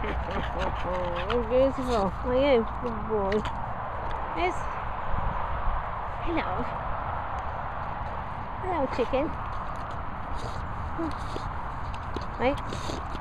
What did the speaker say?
Oh, beautiful. Are you? Good boy. Yes. Hello. Hello, chicken. Right.